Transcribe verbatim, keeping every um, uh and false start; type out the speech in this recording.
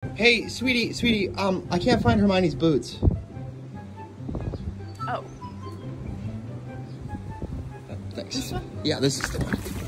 Hey, sweetie, sweetie, um, I can't find Hermione's boots. Oh. Uh, thanks. This one? Yeah, this is the one.